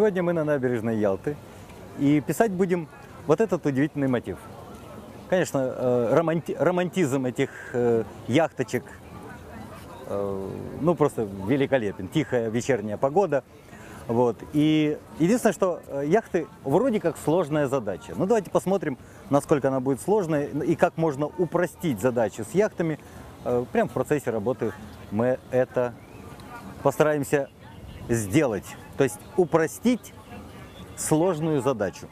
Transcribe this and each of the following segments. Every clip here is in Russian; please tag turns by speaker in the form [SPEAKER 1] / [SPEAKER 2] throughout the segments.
[SPEAKER 1] Сегодня мы на набережной Ялты и писать будем вот этот удивительный мотив. Конечно, романтизм этих яхточек, ну просто великолепен. Тихая вечерняя погода. Вот. И единственное, что яхты вроде как сложная задача. Ну давайте посмотрим, насколько она будет сложной и как можно упростить задачу с яхтами. Прямо в процессе работы мы это постараемся сделать. То есть упростить сложную задачу.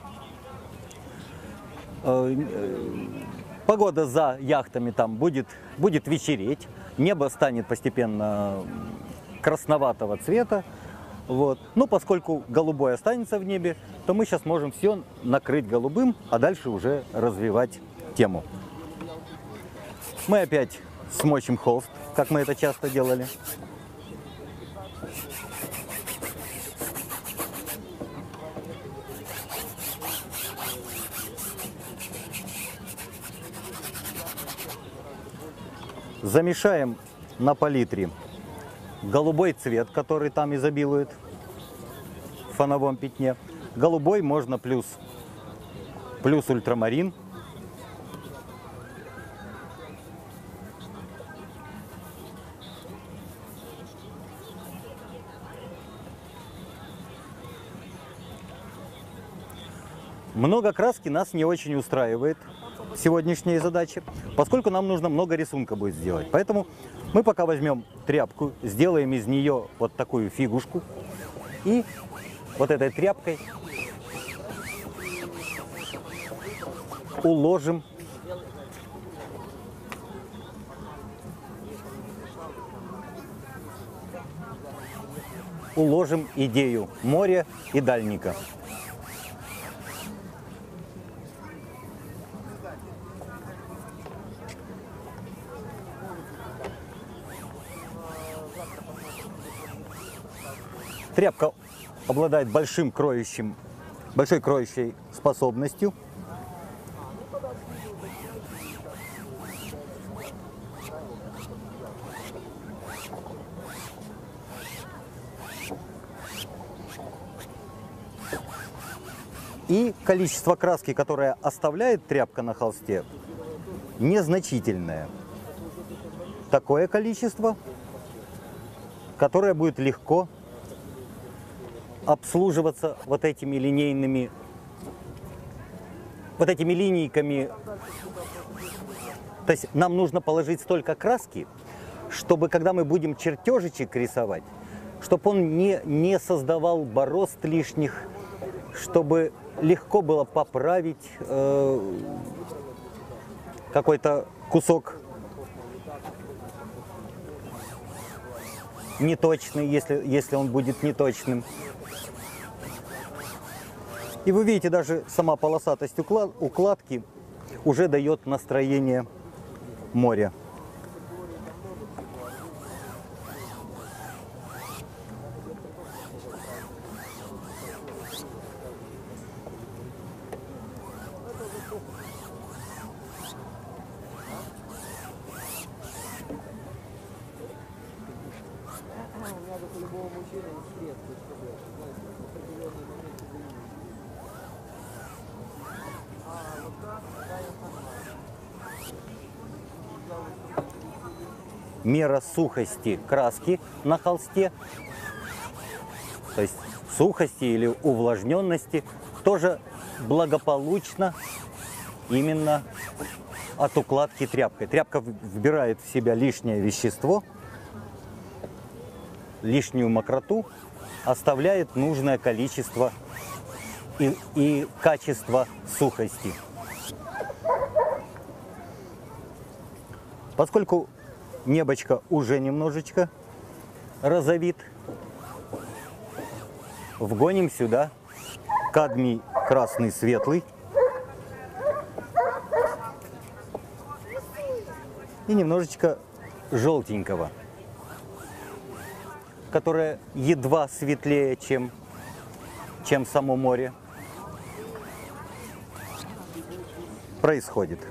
[SPEAKER 1] Погода за яхтами там будет вечереть. Небо станет постепенно красноватого цвета. Вот. Но поскольку голубой останется в небе, то мы сейчас можем все накрыть голубым, а дальше уже развивать тему. Мы опять смочим холст, как мы это часто делали. Замешаем на палитре голубой цвет, который там изобилует в фоновом пятне. Голубой можно плюс ультрамарин. Много краски нас не очень устраивает в сегодняшней задаче, поскольку нам нужно много рисунка будет сделать. Поэтому мы пока возьмем тряпку, сделаем из нее вот такую фигушку и вот этой тряпкой уложим идею моря и дальника. Тряпка обладает большой кроющей способностью. И количество краски, которое оставляет тряпка на холсте, незначительное. Такое количество, которое будет легко обслуживаться вот этими линейками. То есть нам нужно положить столько краски, чтобы когда мы будем чертежечек рисовать, чтобы он не создавал борозд лишних, чтобы легко было поправить какой-то кусок неточный, если он будет неточным. И вы видите, даже сама полосатость укладки уже дает настроение моря. Мера сухости краски на холсте, то есть сухости или увлажненности, тоже благополучно именно от укладки тряпкой. Тряпка вбирает в себя лишнее вещество, лишнюю мокроту, оставляет нужное количество и качество сухости. Поскольку небочко уже немножечко розовит, вгоним сюда кадмий красный светлый и немножечко желтенького, которое едва светлее, чем само море, происходит.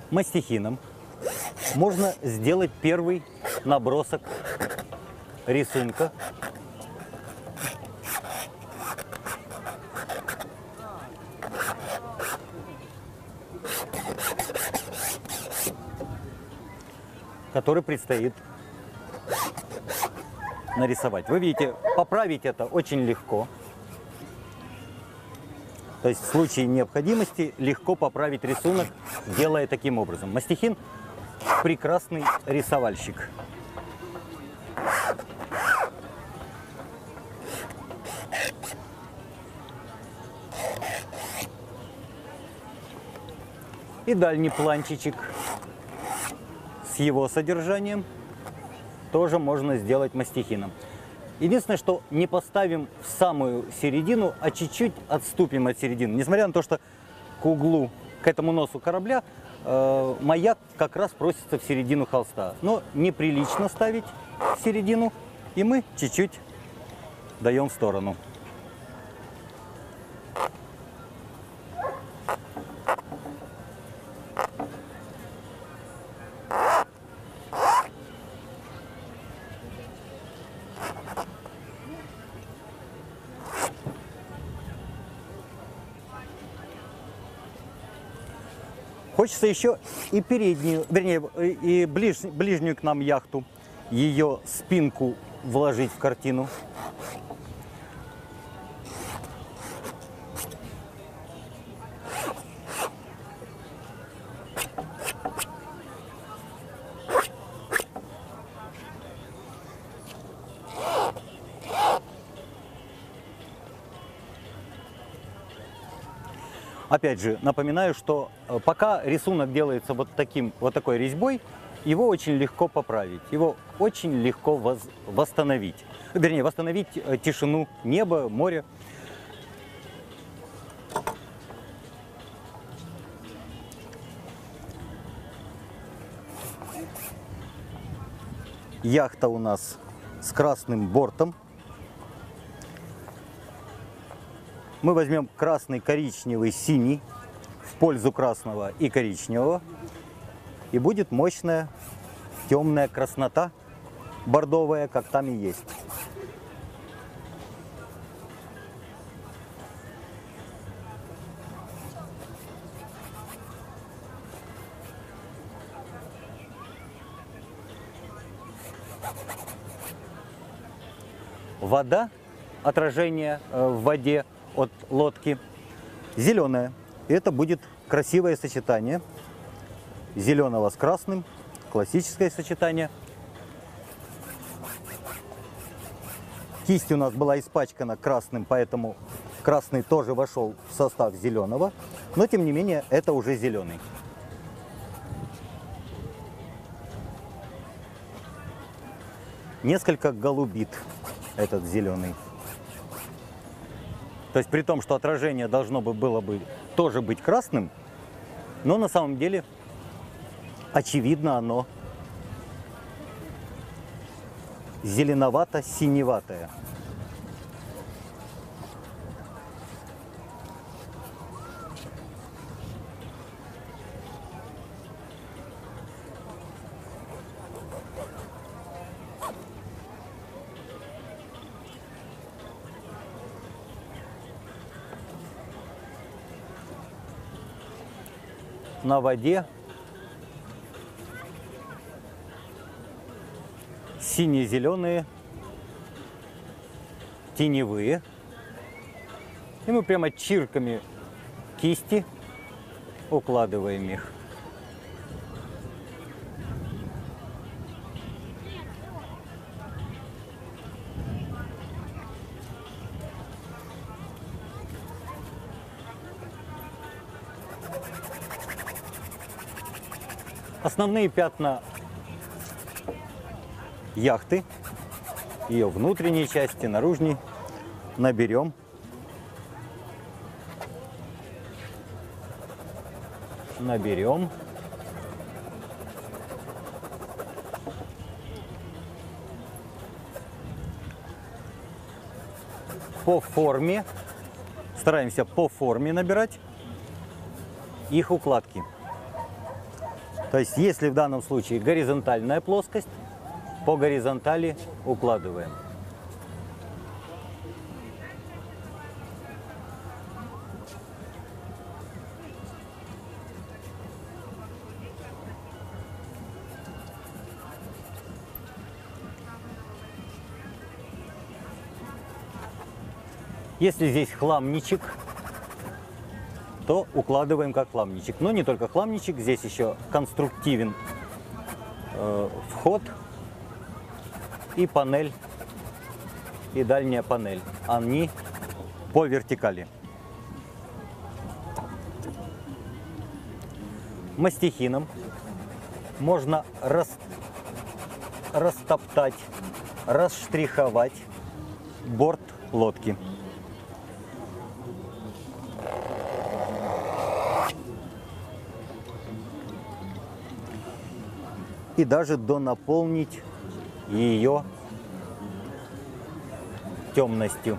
[SPEAKER 1] мастихином можно сделать первый набросок рисунка. Который предстоит нарисовать. Вы видите, поправить это очень легко. То есть в случае необходимости легко поправить рисунок, делая таким образом. Мастихин – прекрасный рисовальщик. И дальний планчичек с его содержанием тоже можно сделать мастихином. Единственное, что не поставим в самую середину, а чуть-чуть отступим от середины. Несмотря на то, что к углу, к этому носу корабля маяк как раз просится в середину холста. Но неприлично ставить в середину, и мы чуть-чуть даем в сторону. Хочется еще и переднюю, вернее, и ближнюю к нам яхту, ее спинку вложить в картину. Опять же, напоминаю, что пока рисунок делается вот такой резьбой, его очень легко поправить, его очень легко восстановить. Вернее, восстановить тишину неба, моря. Яхта у нас с красным бортом. Мы возьмем красный, коричневый, синий в пользу красного и коричневого. И будет мощная темная краснота, бордовая, как там и есть. Вода, отражение в воде от лодки, зеленая. И это будет красивое сочетание зеленого с красным, классическое сочетание. Кисть у нас была испачкана красным, поэтому красный тоже вошел в состав зеленого, но тем не менее это уже зеленый. Несколько голубит этот зеленый. То есть при том, что отражение должно было бы тоже быть красным, но на самом деле, очевидно, оно зеленовато-синеватое. На воде сине-зеленые, теневые. И мы прямо чирками кисти укладываем их. Основные пятна яхты, ее внутренней части, наружней, наберем. Наберем. По форме, стараемся по форме набирать их укладки. То есть, если в данном случае горизонтальная плоскость, по горизонтали укладываем. Если здесь хламничек, то укладываем как хламничек. Но не только хламничек, здесь еще конструктивен вход и панель, и дальняя панель. Они по вертикали. Мастихином можно растоптать, расштриховать борт лодки. И даже донаполнить ее темностью.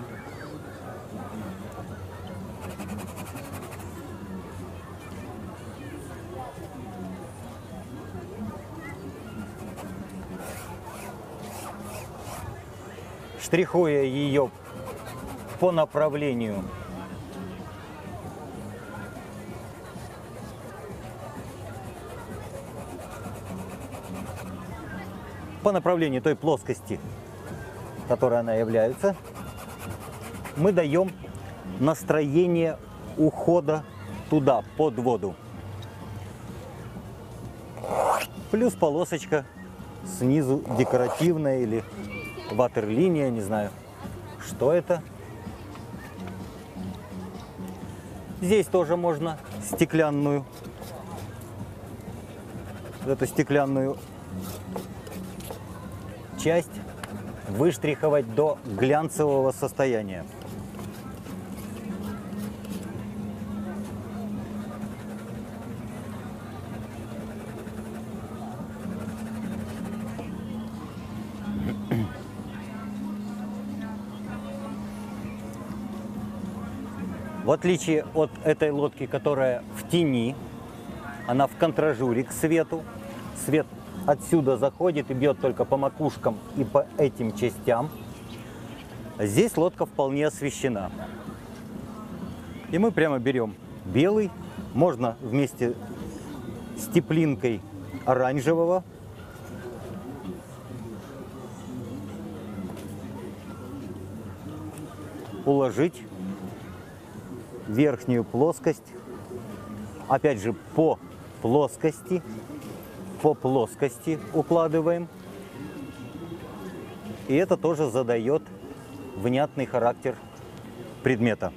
[SPEAKER 1] Штрихуя ее по направлению той плоскости, которой она является, мы даем настроение ухода туда, под воду. Плюс полосочка снизу декоративная или ватерлиния, не знаю, что это. Здесь тоже можно эту стеклянную часть выштриховать до глянцевого состояния. В отличие от этой лодки, которая в тени, она в контражуре к свету. Свет отсюда заходит и бьет только по макушкам и по этим частям. Здесь лодка вполне освещена. И мы прямо берем белый, можно вместе с теплинкой оранжевого. Уложить верхнюю плоскость, опять же по плоскости укладываем. И это тоже задает внятный характер предмета.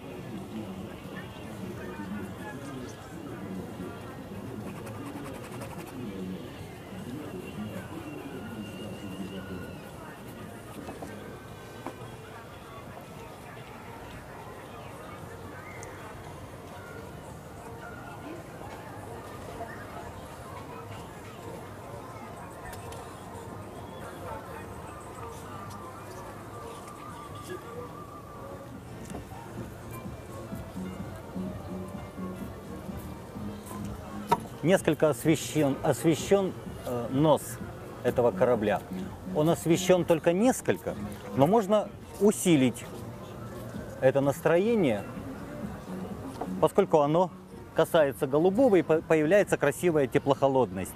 [SPEAKER 1] Несколько освещен нос этого корабля. Он освещен только несколько, но можно усилить это настроение, поскольку оно касается голубого и появляется красивая теплохолодность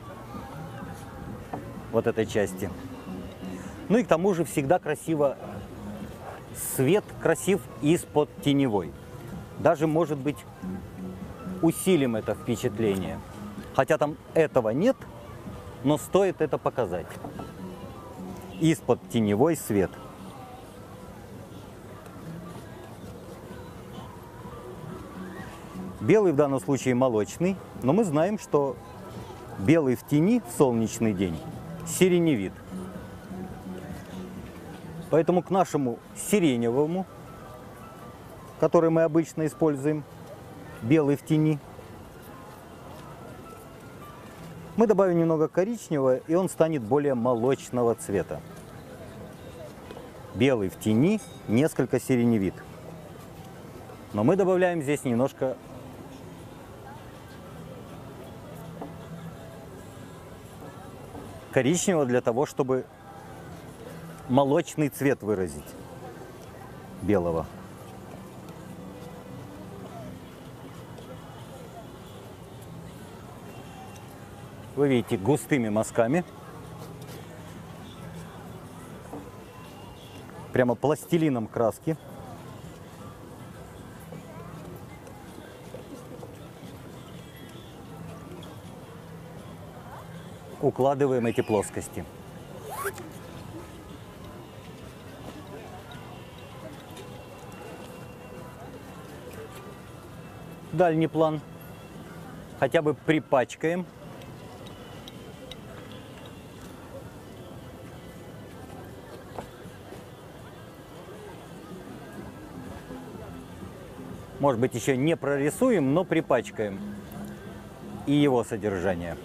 [SPEAKER 1] вот этой части. Ну и к тому же всегда красиво, свет красив из-под теневой. Даже, может быть, усилим это впечатление. Хотя там этого нет, но стоит это показать. Из-под теневой свет. Белый в данном случае молочный, но мы знаем, что белый в тени в солнечный день сиреневит. Поэтому к нашему сиреневому, который мы обычно используем, белый в тени, мы добавим немного коричневого, и он станет более молочного цвета. Белый в тени несколько сиреневит. Но мы добавляем здесь немножко коричневого для того, чтобы молочный цвет выразить белого. Вы видите, густыми мазками. Прямо пластилином краски. Укладываем эти плоскости. Дальний план хотя бы припачкаем. Может быть, еще не прорисуем, но припачкаем и его содержание.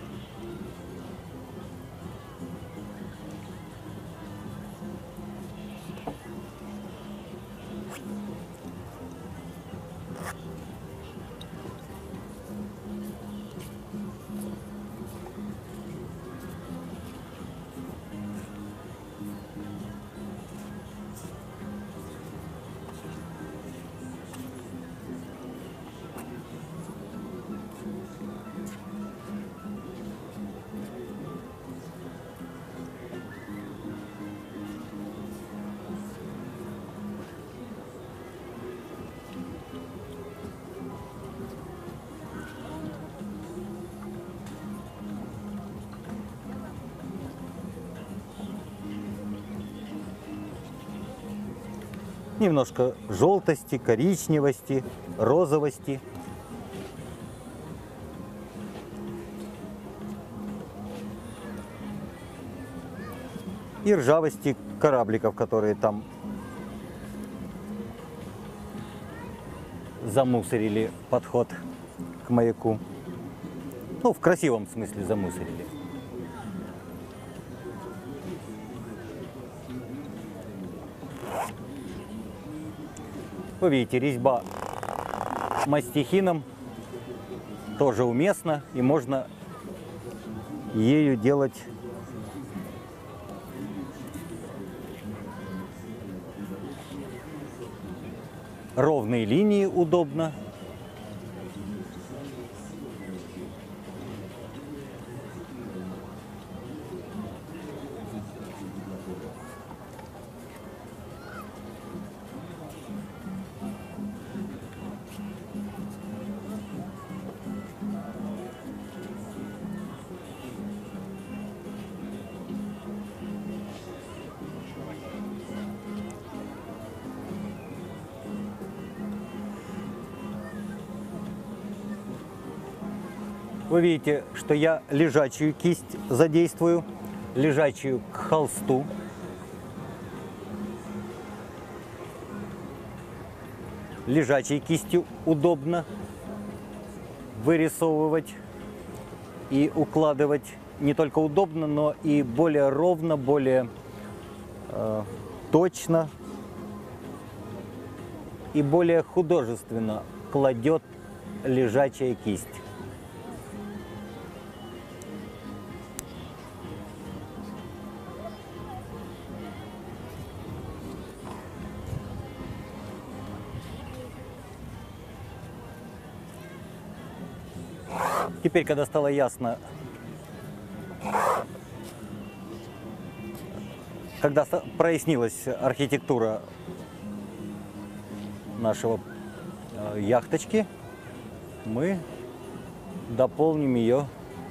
[SPEAKER 1] Немножко желтости, коричневости, розовости. И ржавости корабликов, которые там замусорили подход к маяку. Ну, в красивом смысле замусорили. Вы видите, резьба мастихином тоже уместна, и можно ею делать ровные линии удобно. Вы видите, что я лежачую кисть задействую, лежачую к холсту. Лежачей кистью удобно вырисовывать и укладывать не только удобно, но и более ровно, более точно и более художественно кладет лежачая кисть. Теперь, когда стало ясно, когда прояснилась архитектура нашего яхточки, мы дополним ее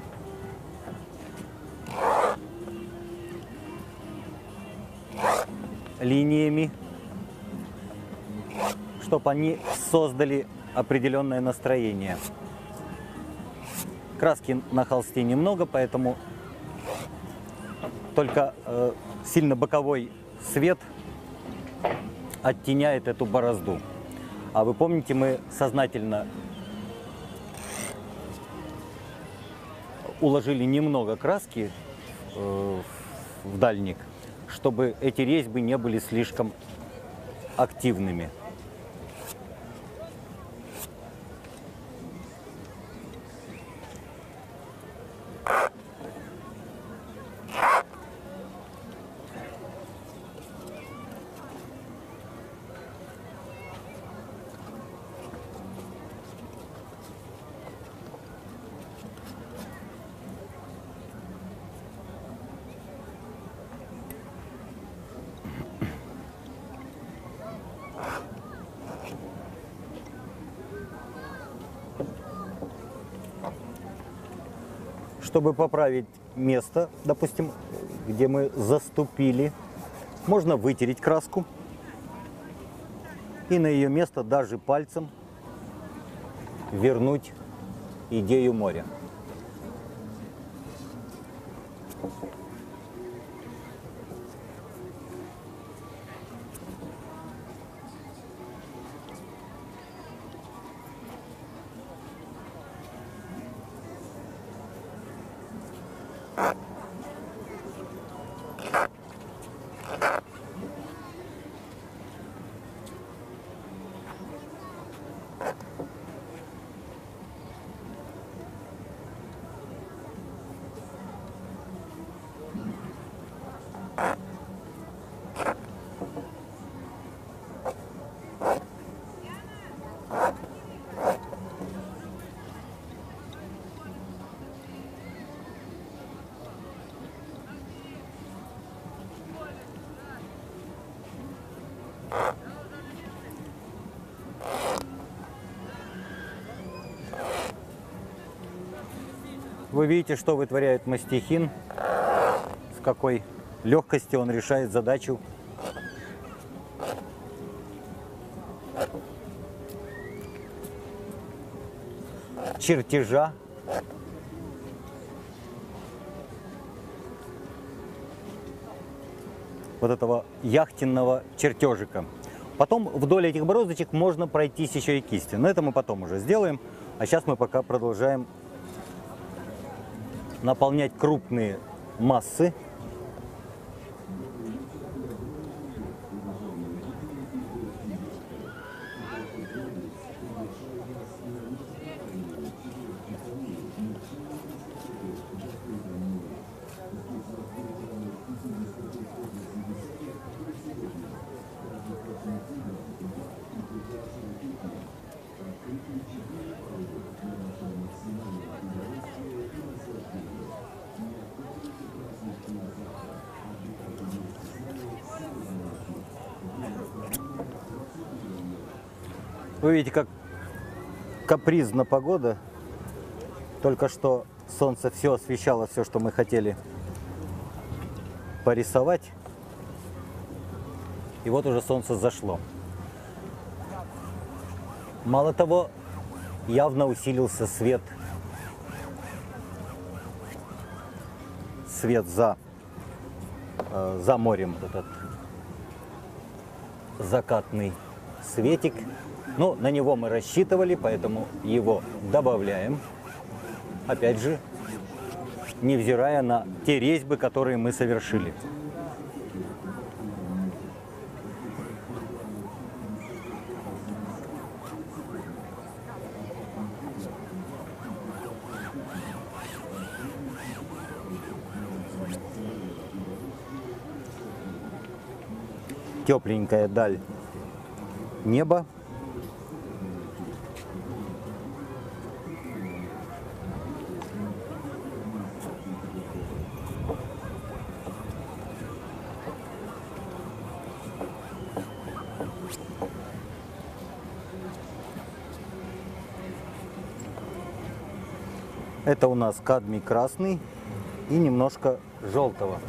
[SPEAKER 1] линиями, чтобы они создали определенное настроение. Краски на холсте немного, поэтому только сильно боковой свет оттеняет эту борозду. А вы помните, мы сознательно уложили немного краски в дальник, чтобы эти резьбы не были слишком активными. чтобы поправить место, допустим, где мы заступили, можно вытереть краску и на ее место даже пальцем вернуть идею моря. Вы видите, что вытворяет мастихин, с какой легкостью он решает задачу чертежа вот этого яхтенного чертежика. Потом вдоль этих бороздочек можно пройтись еще и кистью, но это мы потом уже сделаем. А сейчас мы пока продолжаем наполнять крупные массы. Вы видите, как капризна погода. Только что солнце все освещало, все, что мы хотели порисовать. И вот уже солнце зашло. Мало того, явно усилился свет. Свет за морем, вот этот закатный светик. Ну, на него мы рассчитывали, поэтому его добавляем. Опять же, невзирая на те резьбы, которые мы совершили. Тепленькая даль неба. Это у нас кадмий красный и немножко желтого.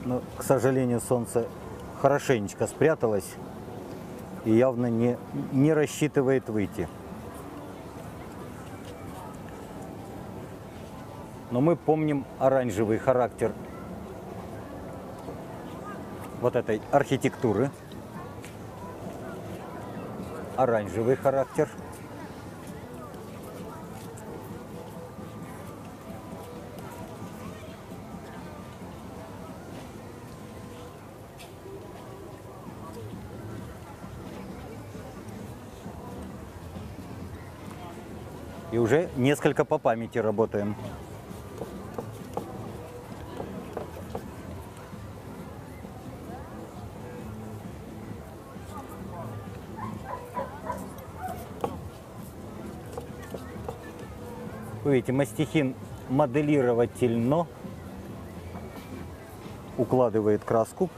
[SPEAKER 1] Но, к сожалению, солнце хорошенечко спряталось и явно не рассчитывает выйти. Но мы помним оранжевый характер вот этой архитектуры. Оранжевый характер. И уже несколько по памяти работаем. Вы видите, мастихин моделировательно укладывает краску.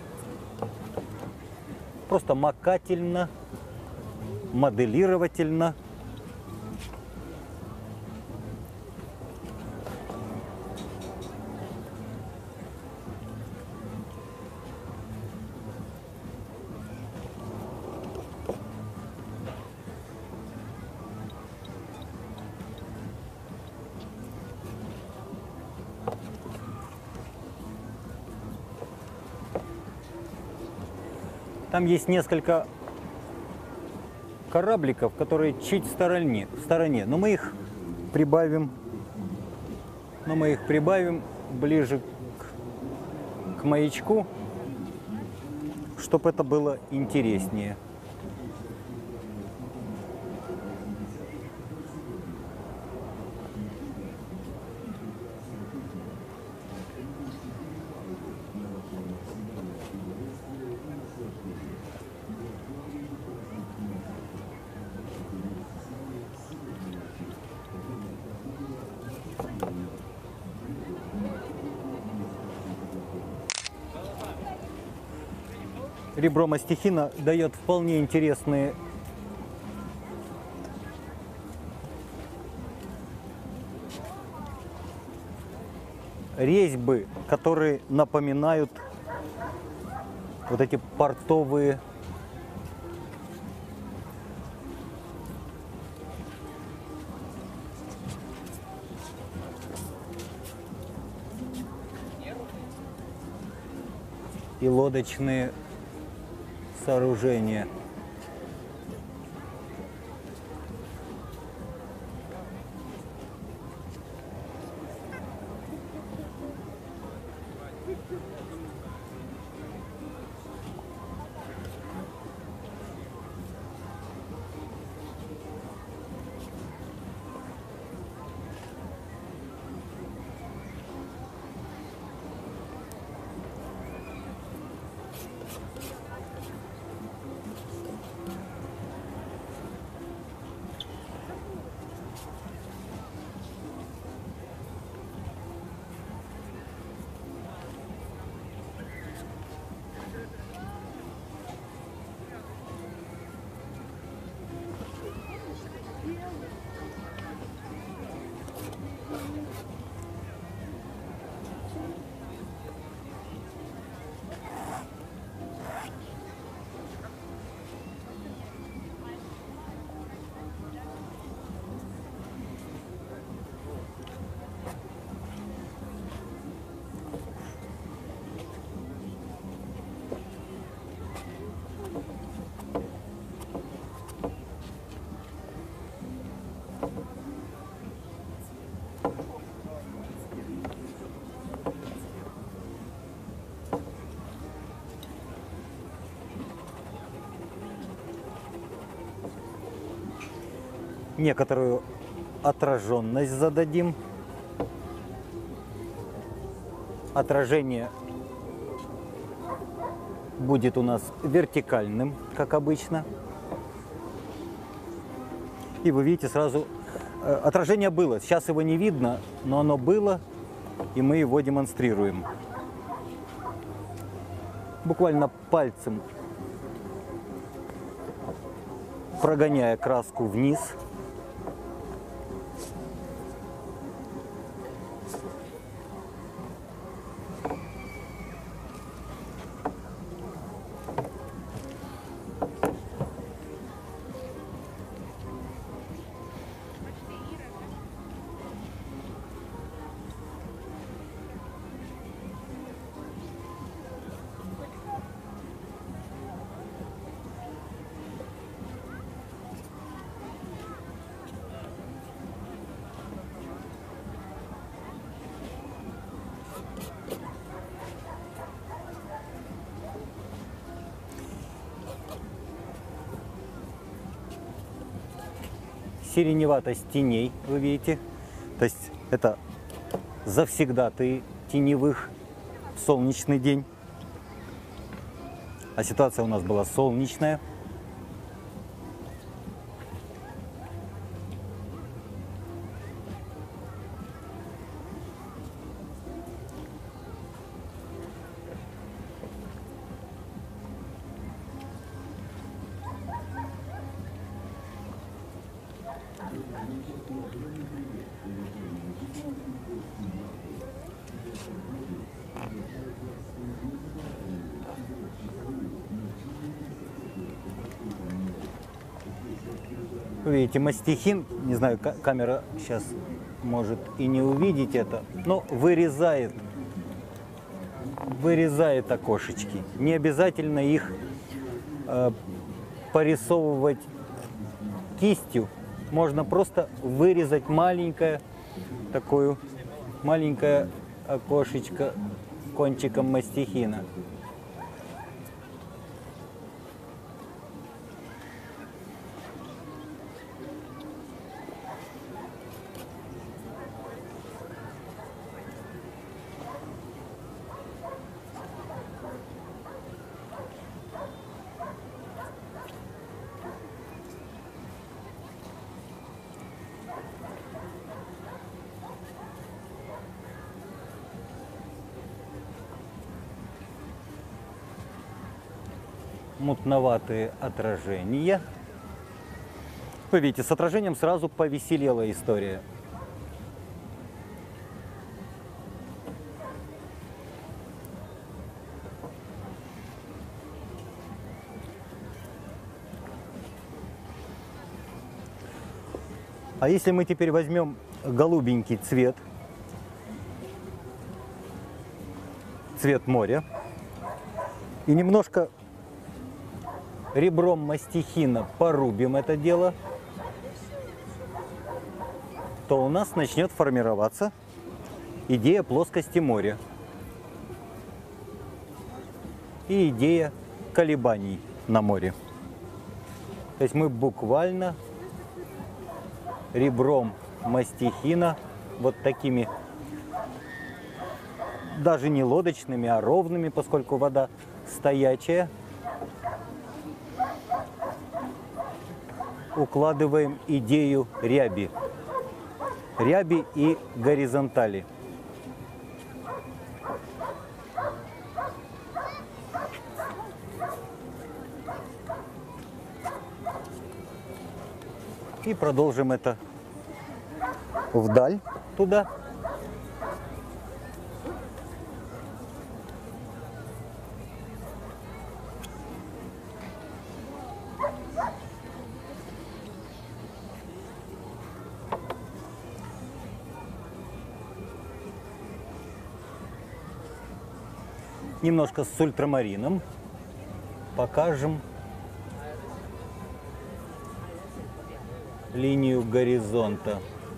[SPEAKER 1] Просто макательно, моделировательно. Там есть несколько корабликов, которые чуть в стороне. Но мы их прибавим ближе к маячку, чтобы это было интереснее. Ребро мастихина дает вполне интересные резьбы, которые напоминают вот эти портовые и лодочные сооружения. Некоторую отраженность зададим. Отражение будет у нас вертикальным, как обычно. И вы видите сразу, отражение было. Сейчас его не видно, но оно было, и мы его демонстрируем. Буквально пальцем прогоняя краску вниз. сиреневатость теней, вы видите. То есть это завсегдатые теневых в солнечный день. А ситуация у нас была солнечная. Вы видите, мастихин, не знаю, камера сейчас может и не увидеть это, но вырезает окошечки. Не обязательно их порисовывать кистью, можно просто вырезать маленькое окошечко кончиком мастихина. Мутноватые отражения. Вы видите, с отражением сразу повеселела история. А если мы теперь возьмем голубенький цвет, цвет моря, и немножко ребром мастихина порубим это дело, то у нас начнет формироваться идея плоскости моря и идея колебаний на море. То есть мы буквально ребром мастихина, вот такими, даже не лодочными, а ровными, поскольку вода стоячая, укладываем идею ряби и горизонтали. И продолжим это вдаль, туда. Немножко с ультрамарином покажем линию горизонта.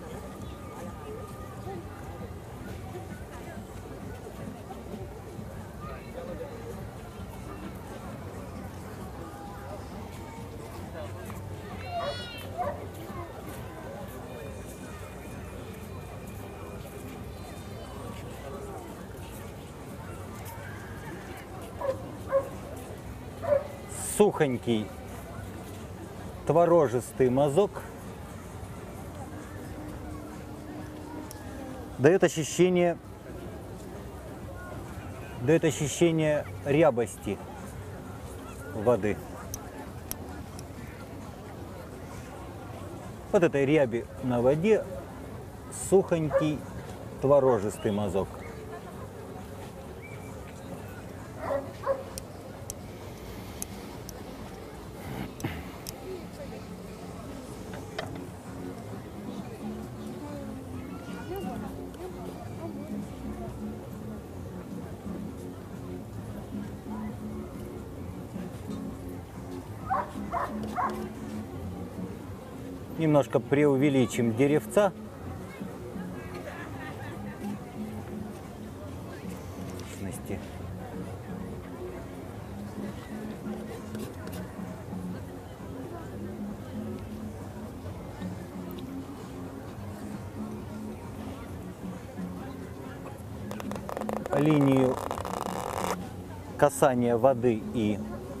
[SPEAKER 1] Сухонький творожистый мазок дает ощущение рябости воды. Вот этой ряби на воде сухонький творожистый мазок. Немножко преувеличим деревца. линию касания воды и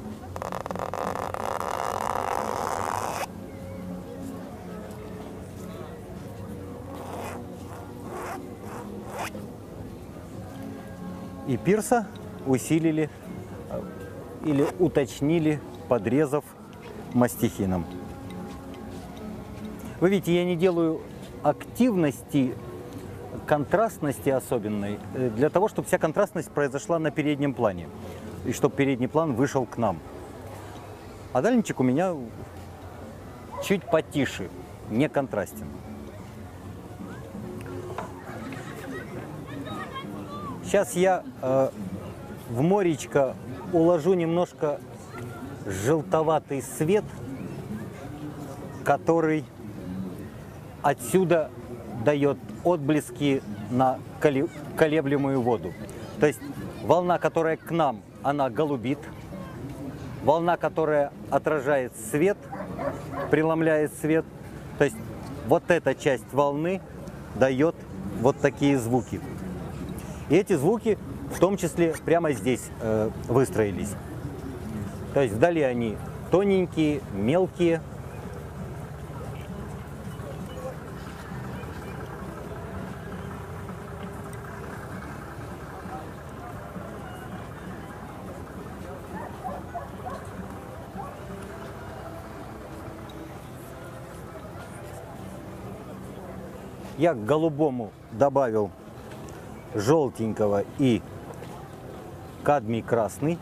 [SPEAKER 1] пирса усилили или уточнили, подрезав мастихином. Вы видите, я не делаю активности, контрастности особенной, для того, чтобы вся контрастность произошла на переднем плане, и чтобы передний план вышел к нам. А дальничек у меня чуть потише, не контрастен. Сейчас я в моречко уложу немножко желтоватый свет, который отсюда дает отблески на колеблемую воду. То есть волна, которая к нам, она голубит. Волна, которая отражает свет, преломляет свет. То есть вот эта часть волны дает вот такие звуки. И эти звуки в том числе прямо здесь выстроились. То есть вдали они тоненькие, мелкие. Я к голубому добавил желтенького и кадмий красный.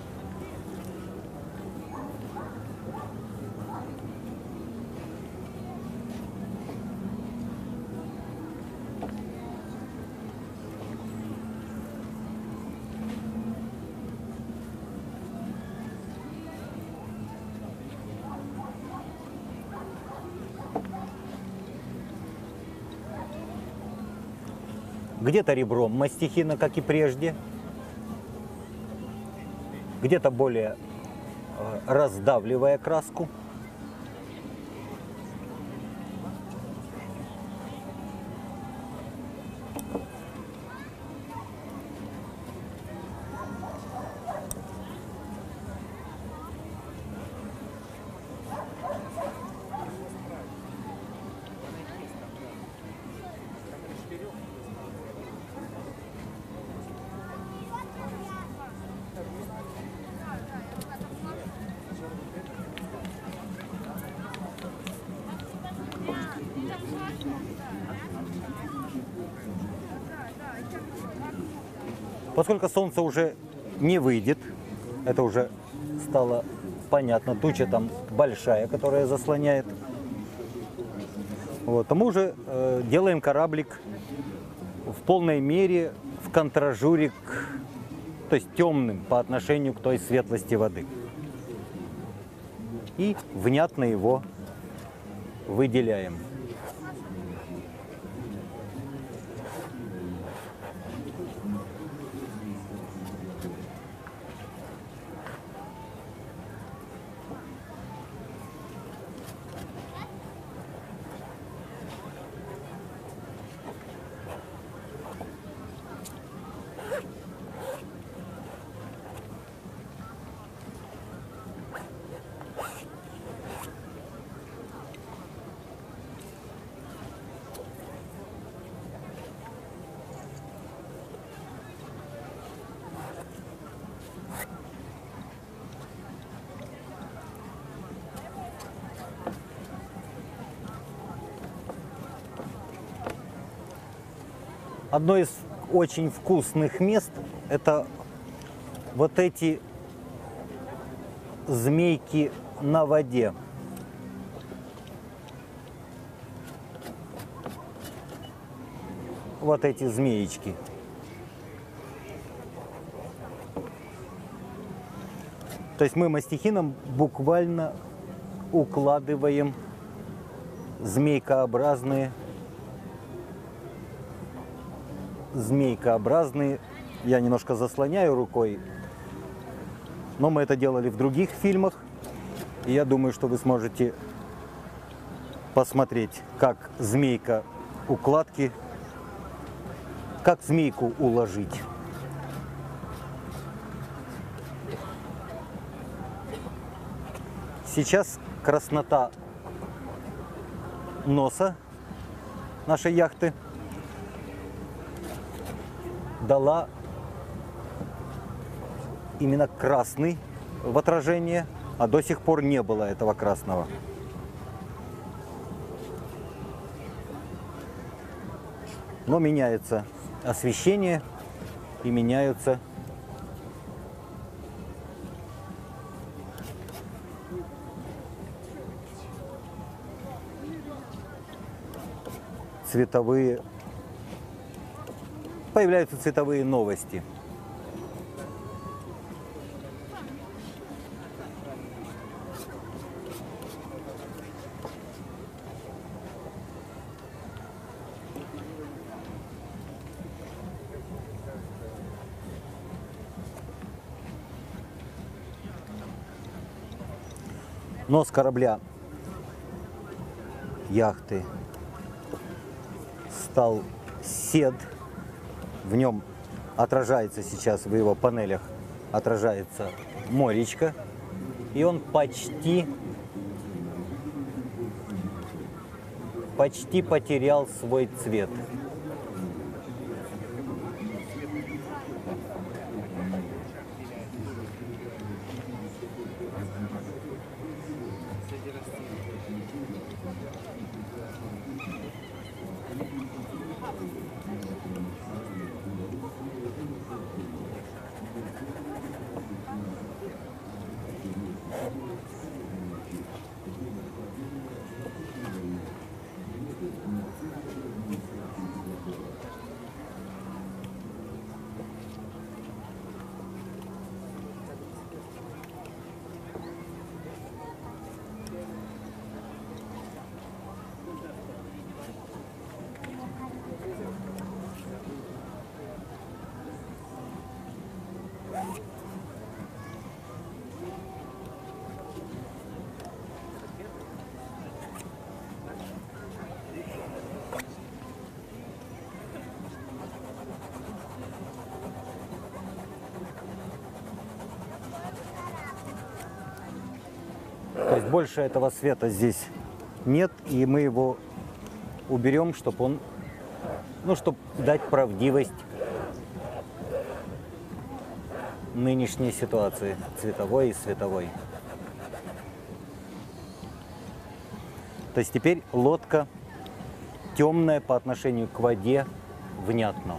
[SPEAKER 1] Где-то ребром мастихина, как и прежде, где-то более раздавливая краску. Поскольку солнце уже не выйдет, это уже стало понятно, туча там большая, которая заслоняет, вот, то мы уже делаем кораблик в полной мере в контражуре, то есть темным по отношению к той светлости воды. И внятно его выделяем. Одно из очень вкусных мест – это вот эти змейки на воде. Вот эти змеечки. То есть мы мастихином буквально укладываем змейкообразные, я немножко заслоняю рукой, но мы это делали в других фильмах, и я думаю, что вы сможете посмотреть, как змейка укладки, как змейку уложить. Сейчас краснота носа нашей яхты дала именно красный в отражение, а до сих пор не было этого красного. Но меняется освещение и меняются появляются цветовые новости. Нос корабля яхты стал сед. В нем отражается сейчас, в его панелях отражается моречко. И он почти потерял свой цвет. То есть больше этого света здесь нет, и мы его уберем, чтобы он, чтобы дать правдивость нынешней ситуации цветовой и световой. То есть теперь лодка темная по отношению к воде, внятно.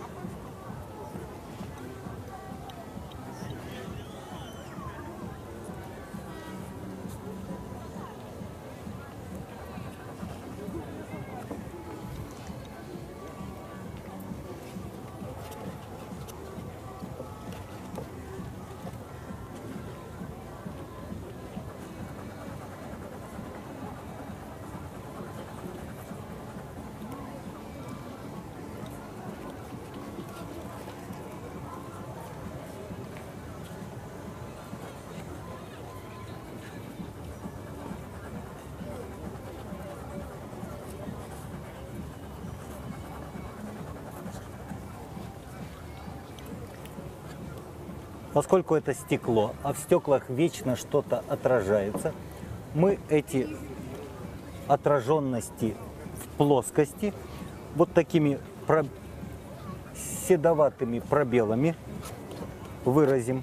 [SPEAKER 1] Поскольку это стекло, а в стеклах вечно что-то отражается, мы эти отраженности в плоскости вот такими седоватыми пробелами выразим.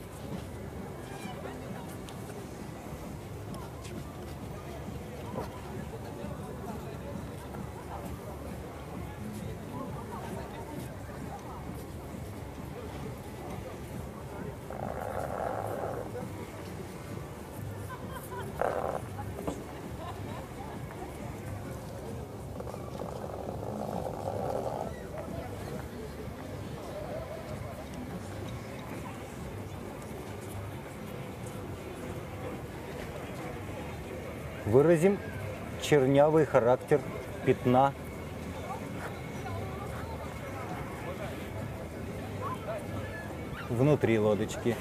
[SPEAKER 1] Выразим чернявый характер пятна внутри лодочки.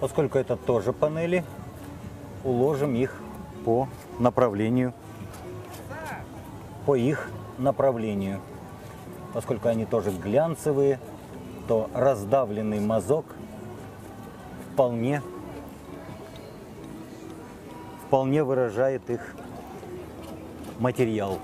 [SPEAKER 1] Поскольку это тоже панели, уложим их по направлению, по их направлению. Поскольку они тоже глянцевые, то раздавленный мазок вполне выражает их материал.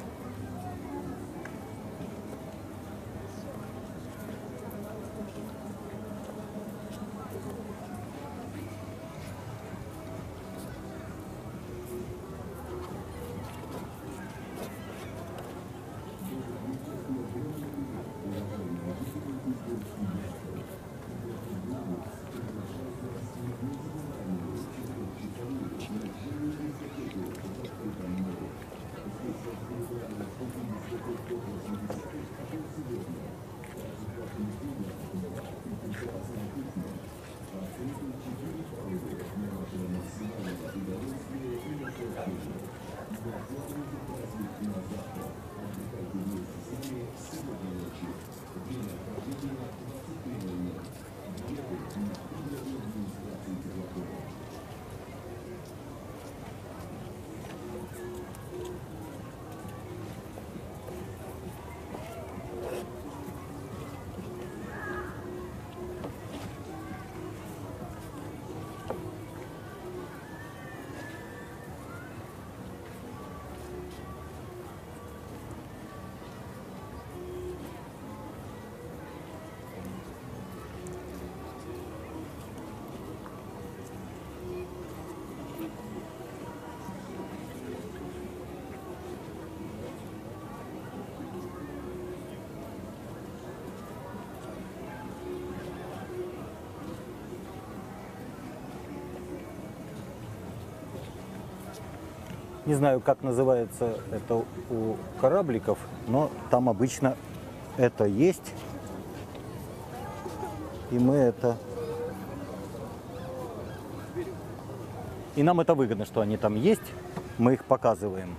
[SPEAKER 1] Не знаю, как называется это у корабликов, но там обычно это есть. И мы это... И нам это выгодно, что они там есть. Мы их показываем.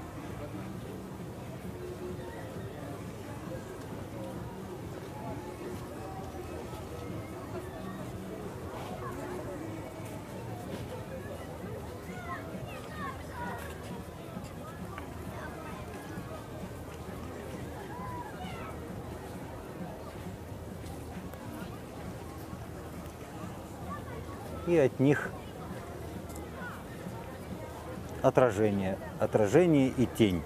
[SPEAKER 1] И от них отражение и тень.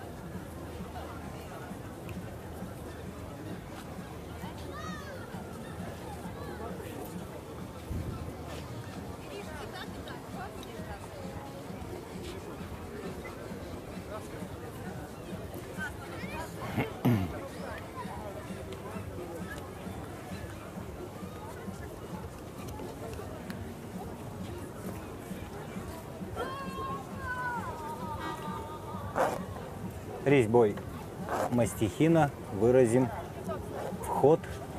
[SPEAKER 1] Резьбой мастихина выразим вход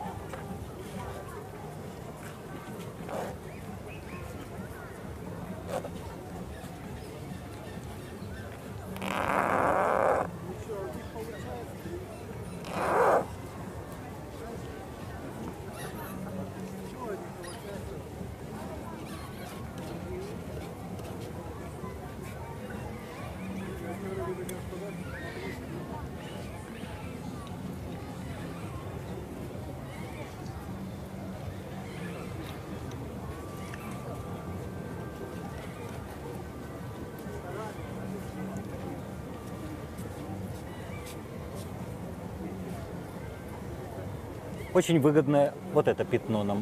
[SPEAKER 1] очень выгодное вот это пятно нам.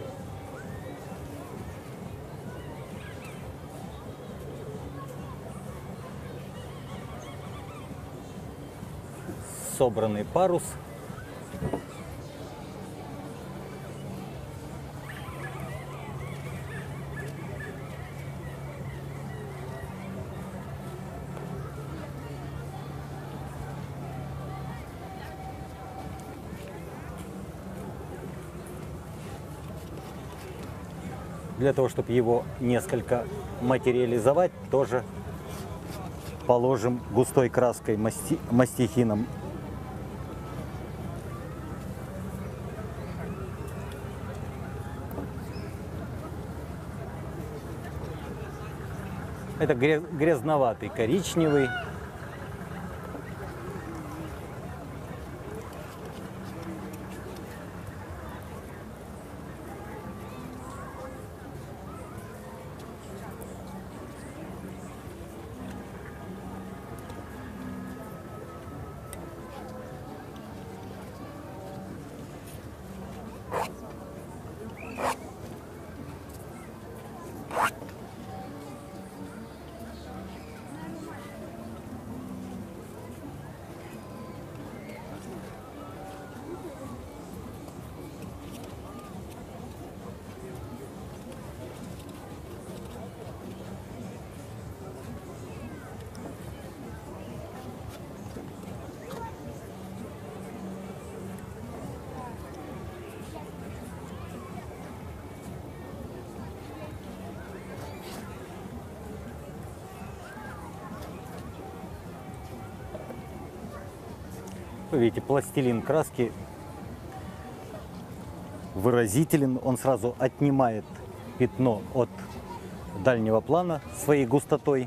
[SPEAKER 1] Собранный парус. Для того, чтобы его несколько материализовать, тоже положим густой краской мастихином. Это грязноватый коричневый. Вы видите, пластилин краски выразителен, он сразу отнимает пятно от дальнего плана своей густотой.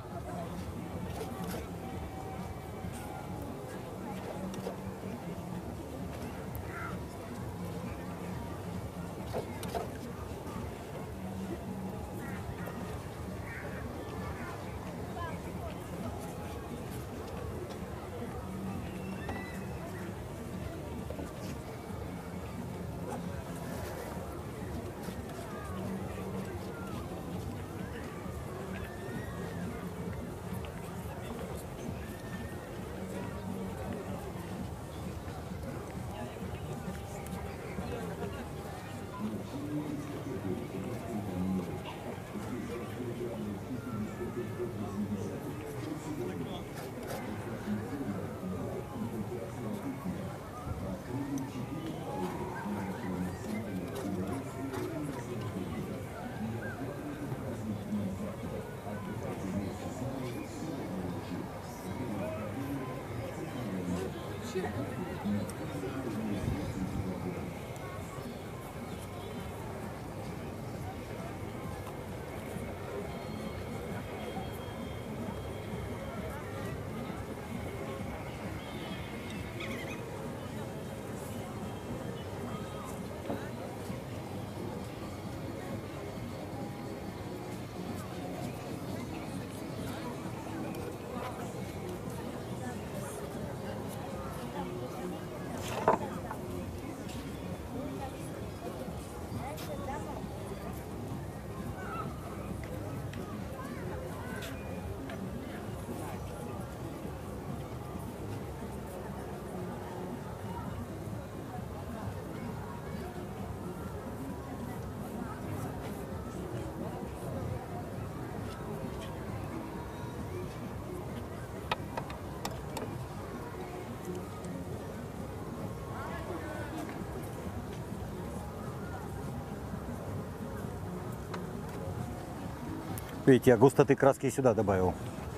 [SPEAKER 1] Видите, я густоты краски сюда добавил.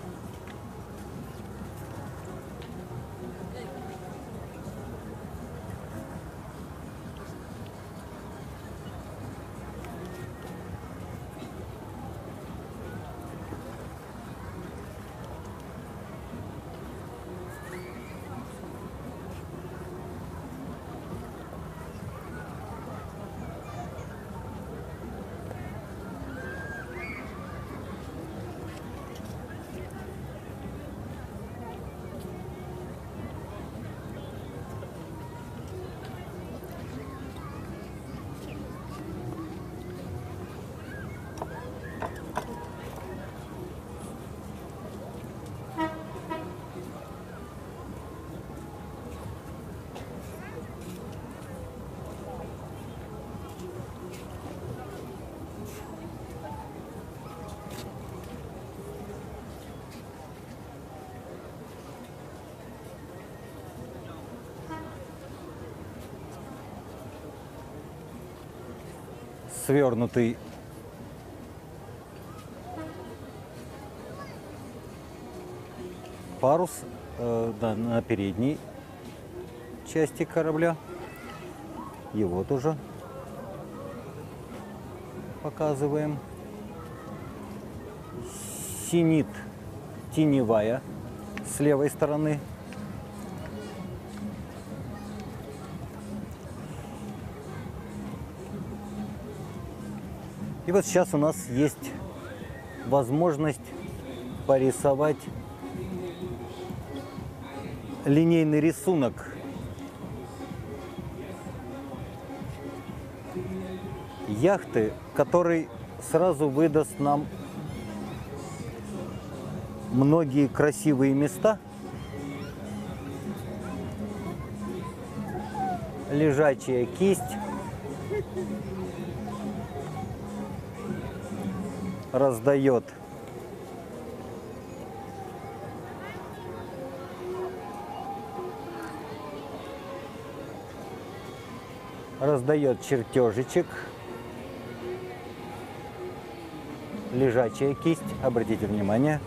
[SPEAKER 1] Свернутый парус да, на передней части корабля. Его тоже показываем. синит теневая с левой стороны. И вот сейчас у нас есть возможность порисовать линейный рисунок яхты, который сразу выдаст нам многие красивые места, лежачая кисть, раздает чертежечек, лежачая кисть, обратите внимание.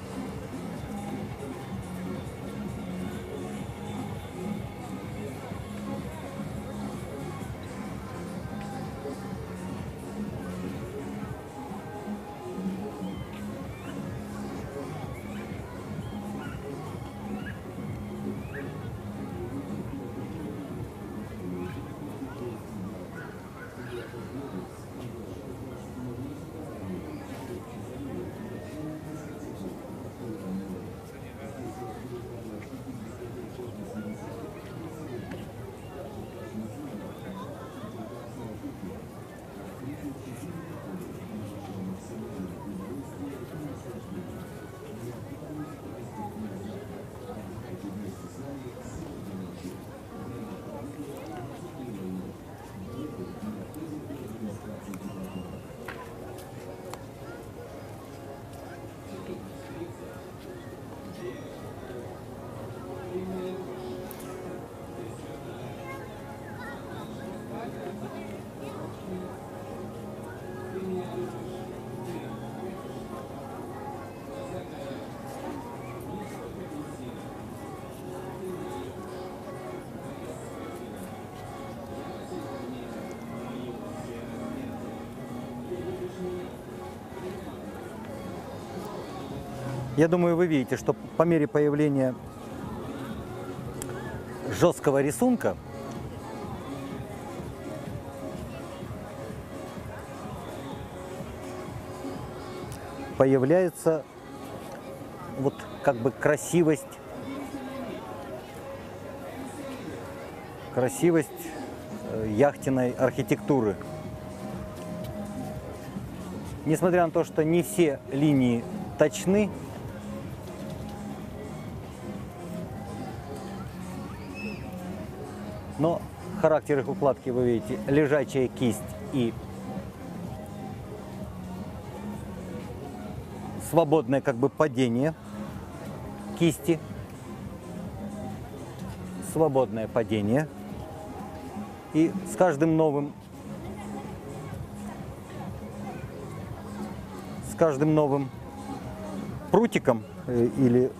[SPEAKER 1] Я думаю, вы видите, что по мере появления жесткого рисунка появляется вот как бы красивость яхтенной архитектуры. Несмотря на то, что не все линии точны, но характер их укладки вы видите: лежачая кисть и свободное как бы падение кисти, свободное падение. И с каждым новым прутиком или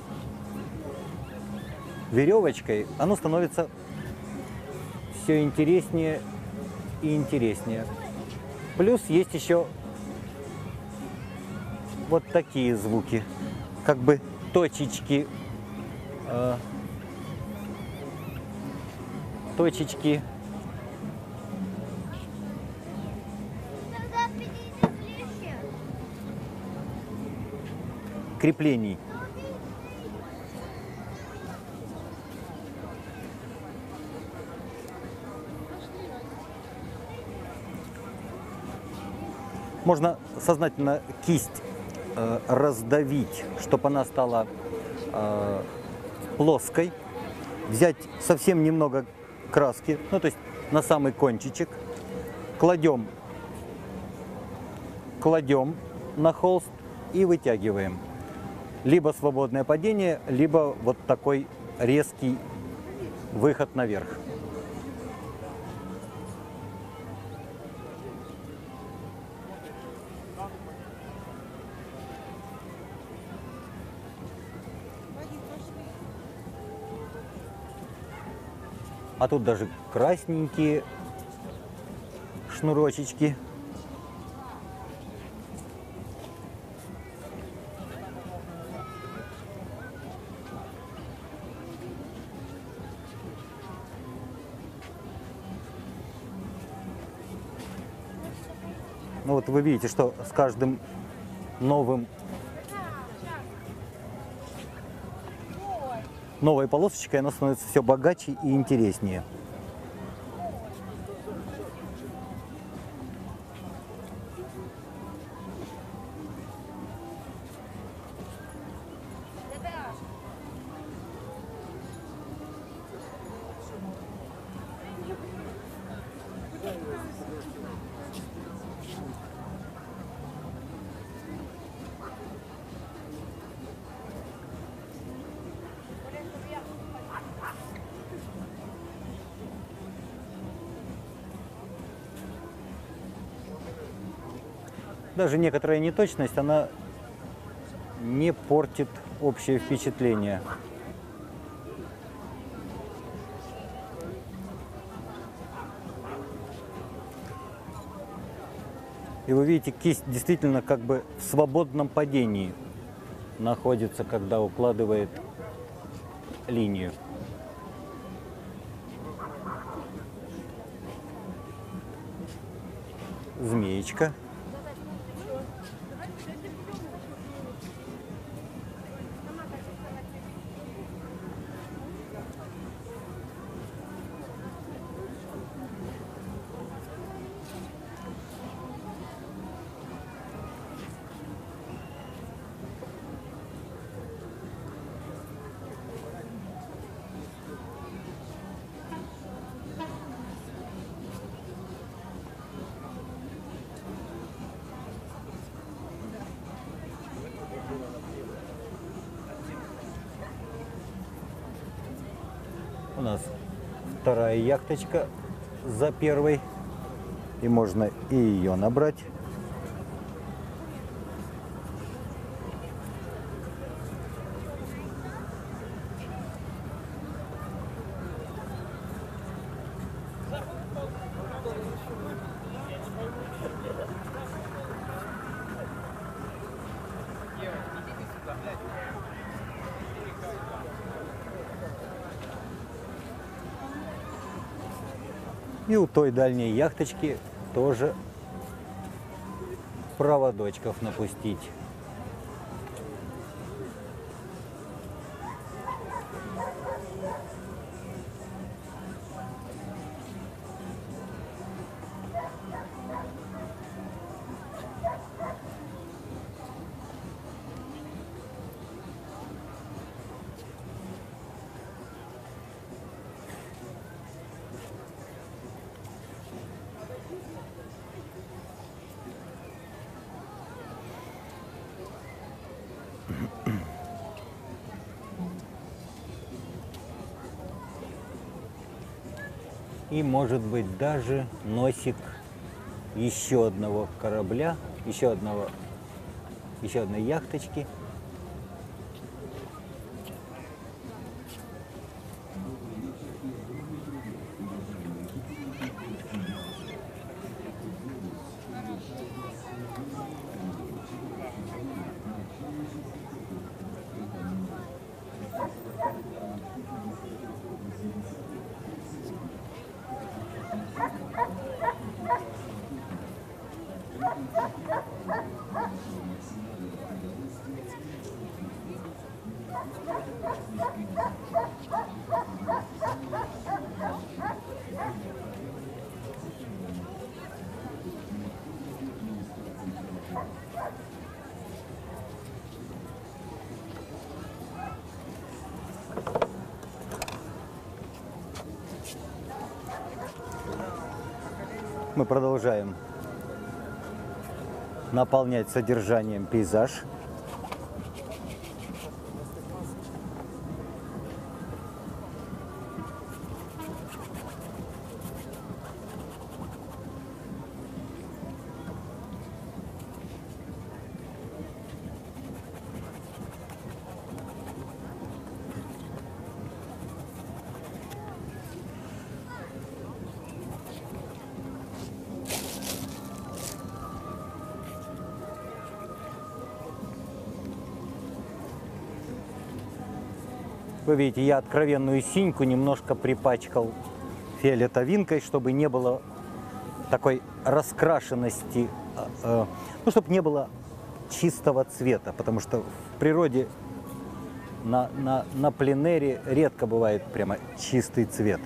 [SPEAKER 1] веревочкой оно становится все интереснее и интереснее. Плюс есть еще вот такие звуки, как бы точечки, креплений. Можно сознательно кисть раздавить, чтобы она стала плоской, взять совсем немного краски, ну то есть на самый кончичек, кладем на холст и вытягиваем. Либо свободное падение, либо вот такой резкий выход наверх. А тут даже красненькие шнурочечки. Ну вот вы видите, что с каждым новой полосочкой она становится все богаче и интереснее. Даже некоторая неточность, она не портит общее впечатление. И вы видите, кисть действительно как бы в свободном падении находится, когда укладывает линию. Змеечка. У нас вторая яхточка за первой, и можно и ее набрать. И у той дальней яхточки тоже проводочков напустить. И, может быть, даже носик еще одного корабля, еще одной яхточки. Мы продолжаем наполнять содержанием пейзаж. Вы видите, я откровенную синьку немножко припачкал фиолетовинкой, чтобы не было такой раскрашенности ну, чтобы не было чистого цвета, потому что в природе на пленэре редко бывает прямо чистый цвет.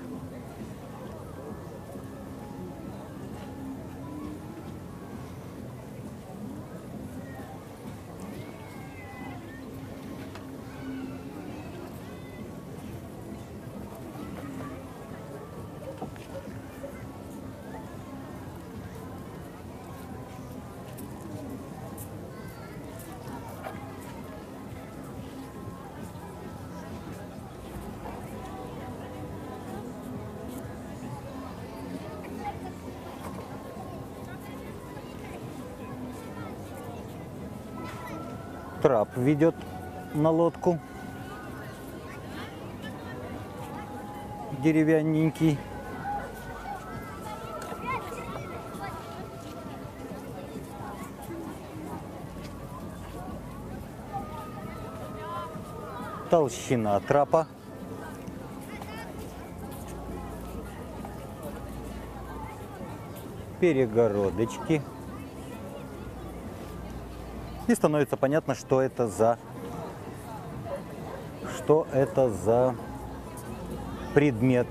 [SPEAKER 1] Трап ведет на лодку. Деревянненький. Толщина трапа. Перегородочки. И становится понятно, что это за предмет.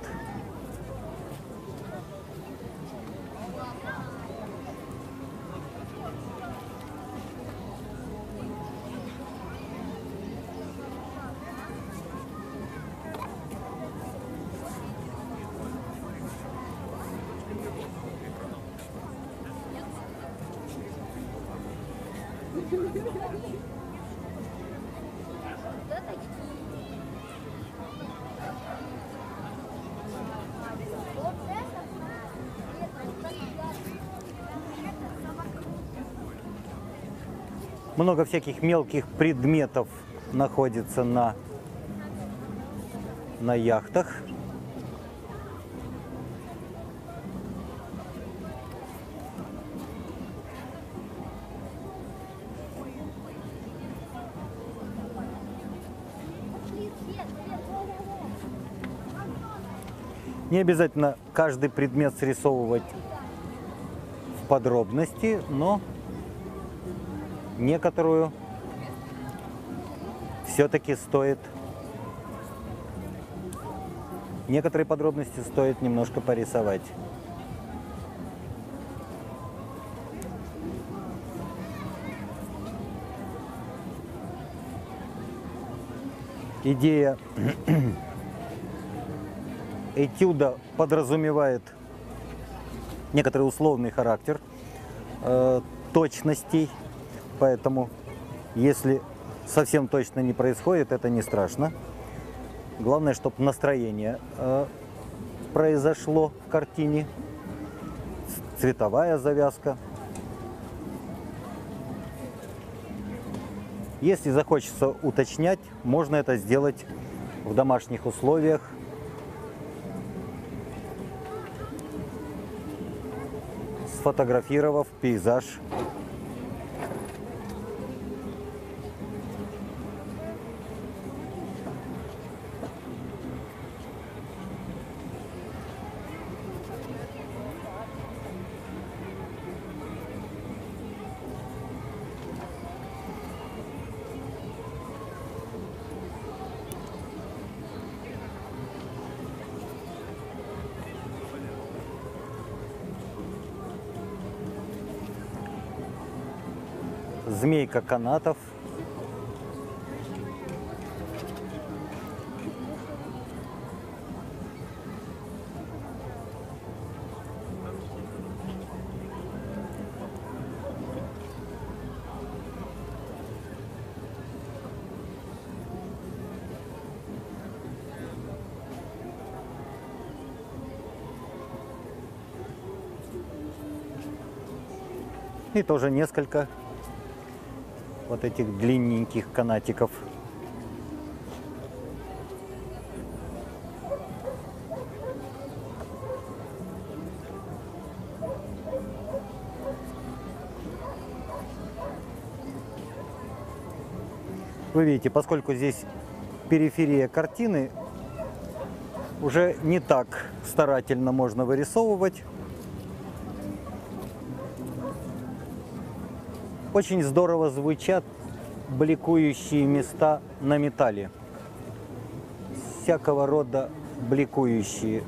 [SPEAKER 1] Много всяких мелких предметов находится на яхтах. Не обязательно каждый предмет срисовывать в подробности, но некоторую все-таки стоит, некоторые подробности стоит немножко порисовать. Идея этюда подразумевает некоторый условный характер точностей. Поэтому, если совсем точно не происходит, это не страшно. Главное, чтобы настроение произошло в картине, цветовая завязка. Если захочется уточнять, можно это сделать в домашних условиях. Сфотографировав пейзаж. Змейка канатов. И тоже несколько вот этих длинненьких канатиков. Вы видите, поскольку здесь периферия картины, уже не так старательно можно вырисовывать. Очень здорово звучат бликующие места на металле. Всякого рода бликующие.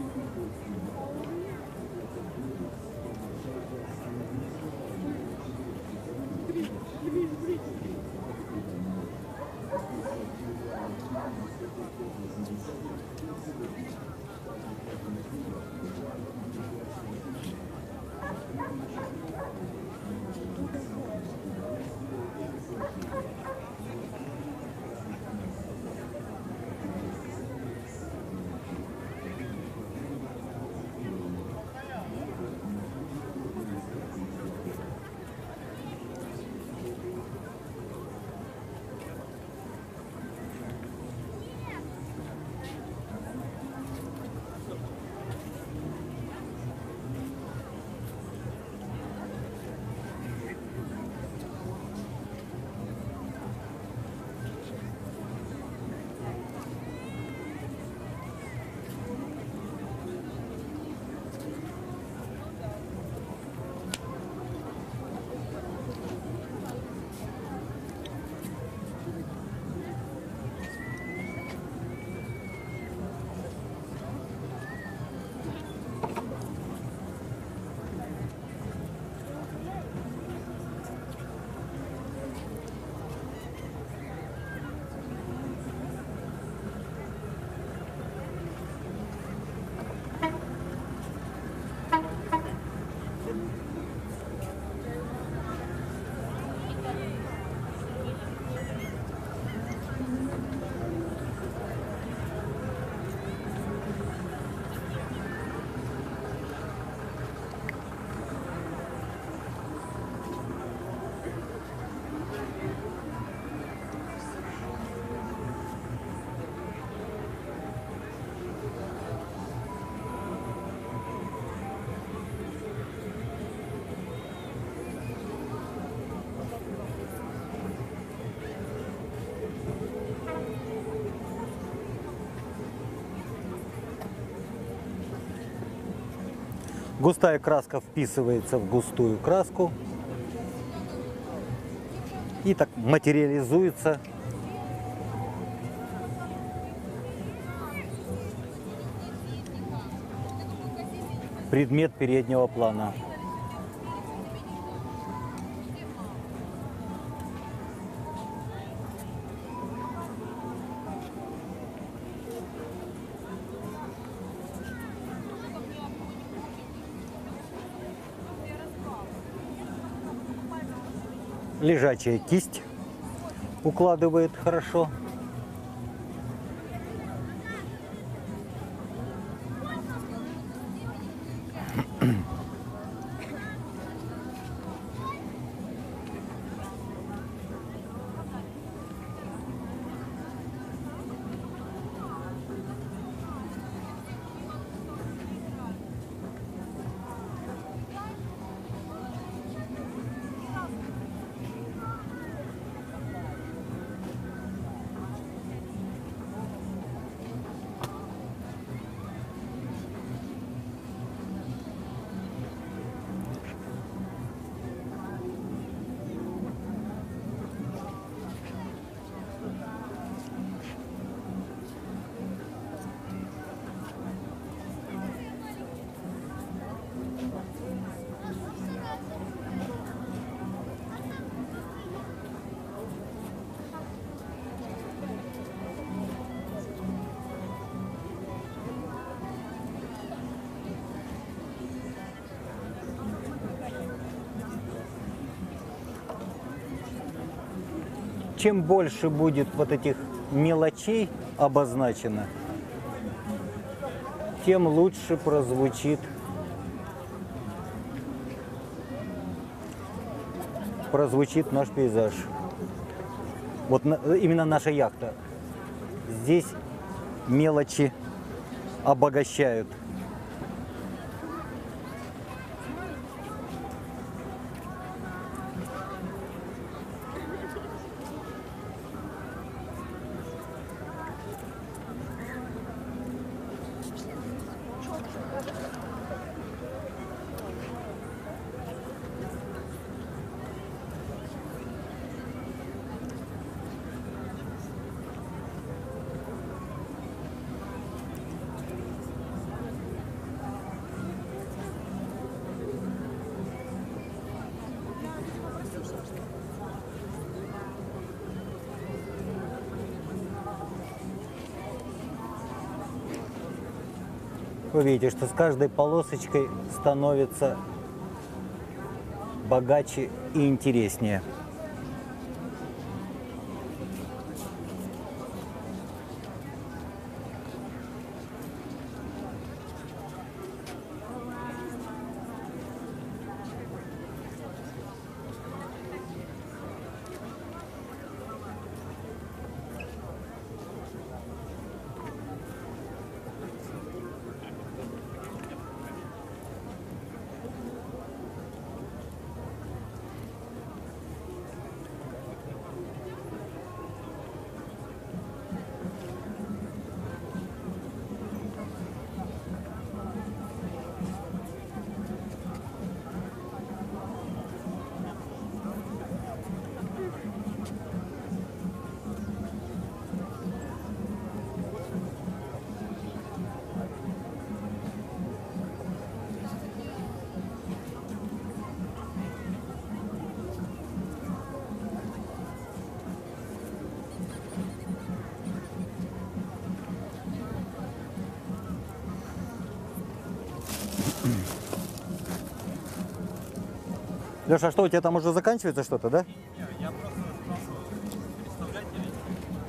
[SPEAKER 1] Густая краска вписывается в густую краску и так материализуется предмет переднего плана. Лежачая кисть укладывает хорошо. Чем больше будет вот этих мелочей обозначено, тем лучше прозвучит наш пейзаж. Вот именно наша яхта. Здесь мелочи обогащают. Вы видите, что с каждой полосочкой становится богаче и интереснее. Леша, а что, у тебя там уже заканчивается что-то, да?
[SPEAKER 2] Я просто спрашиваю, переставлять или нет?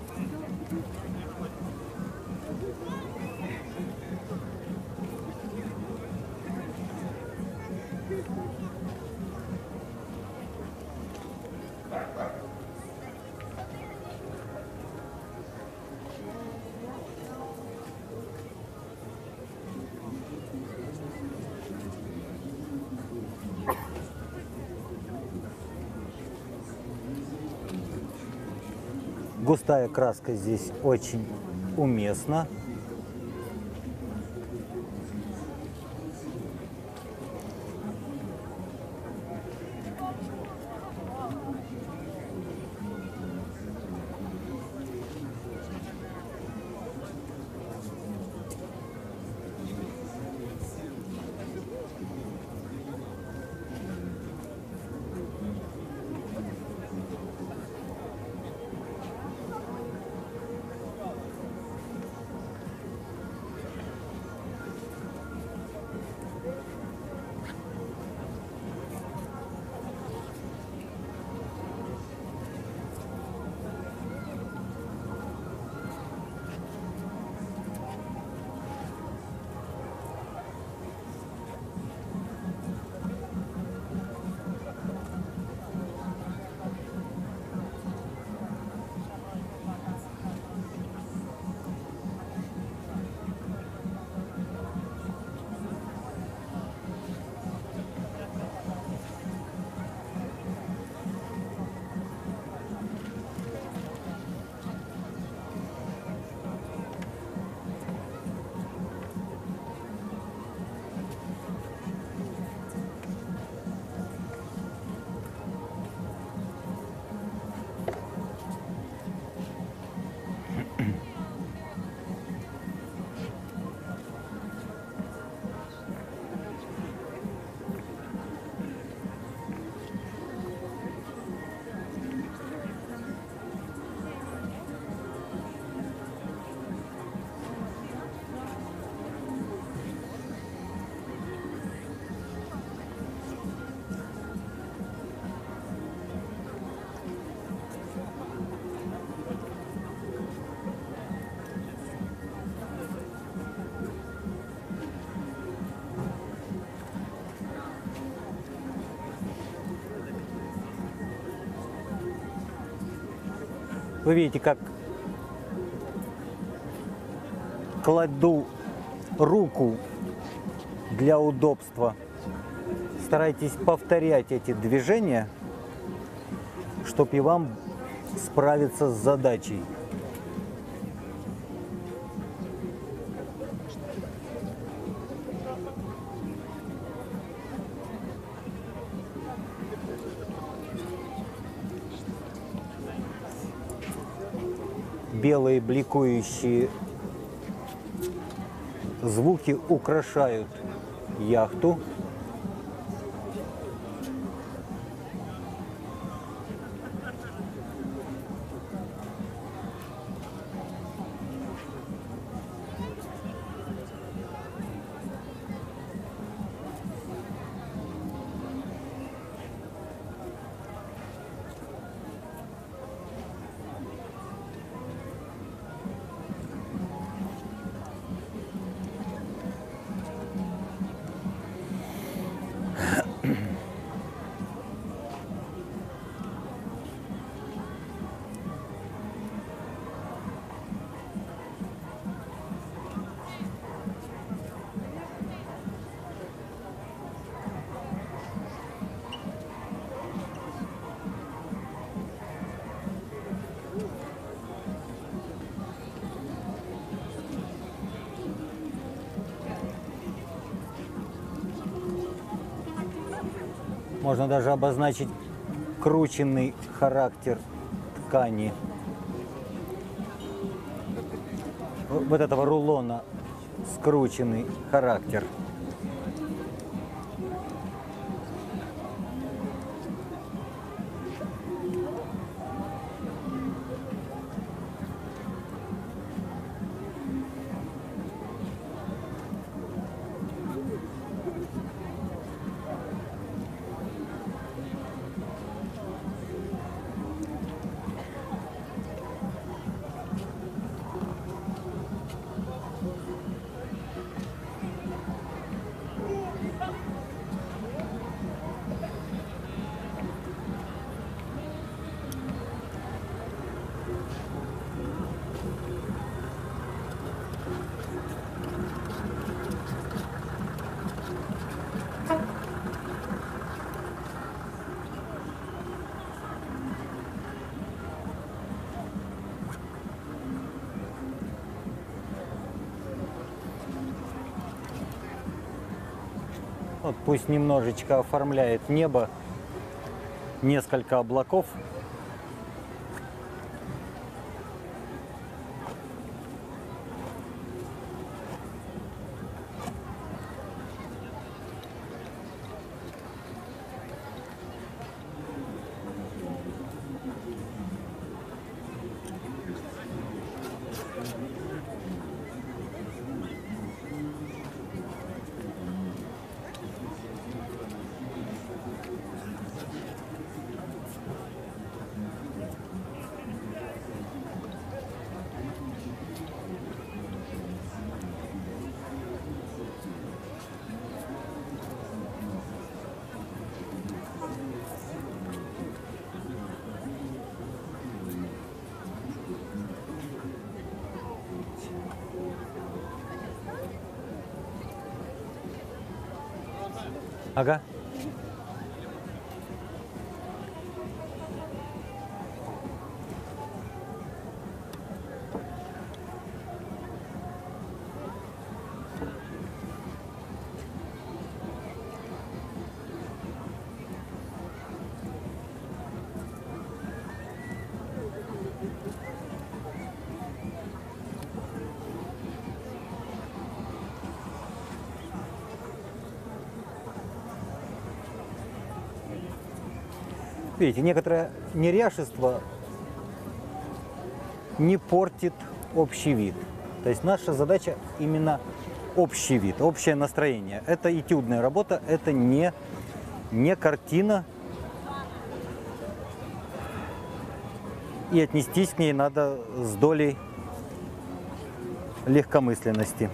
[SPEAKER 1] Густая краска здесь очень уместна. Вы видите, как кладу руку для удобства. Старайтесь повторять эти движения, чтобы и вам справиться с задачей. Белые бликующие звуки украшают яхту. Можно даже обозначить крученный характер ткани вот этого рулона, скрученный характер. Вот пусть немножечко оформляет небо, несколько облаков. Ага. Видите, некоторое неряшество не портит общий вид. То есть наша задача именно общий вид, общее настроение. Это этюдная работа, это не картина. И отнестись к ней надо с долей легкомысленности.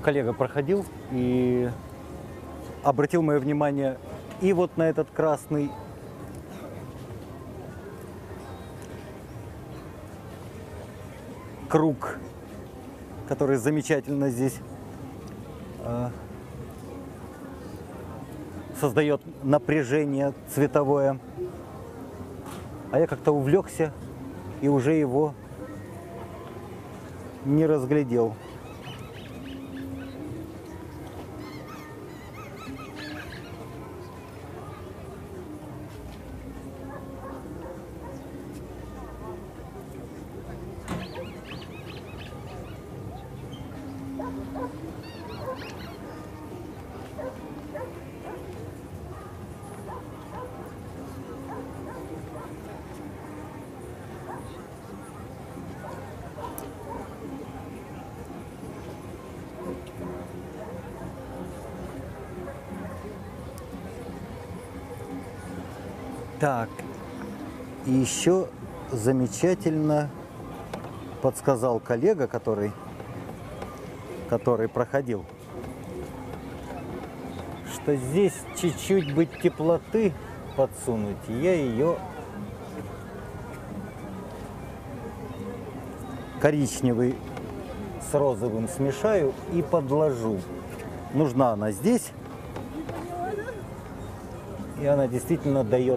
[SPEAKER 1] коллега проходил и обратил мое внимание и вот на этот красный круг, который замечательно здесь создает напряжение цветовое. А я как-то увлекся и уже его не разглядел. Так, и еще замечательно подсказал коллега, который проходил, что здесь чуть-чуть бы теплоты подсунуть, и я ее коричневый с розовым смешаю и подложу. Нужна она здесь, и она действительно дает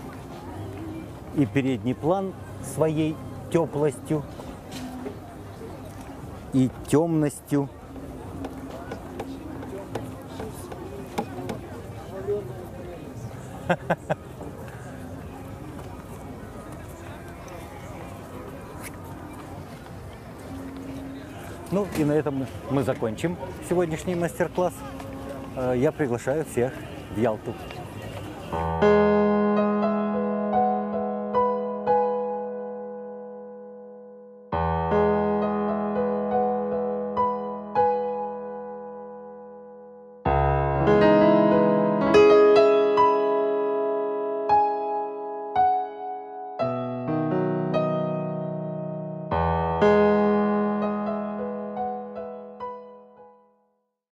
[SPEAKER 1] и передний план своей теплостью и темностью. Ну и на этом мы закончим сегодняшний мастер-класс. Я приглашаю всех в Ялту.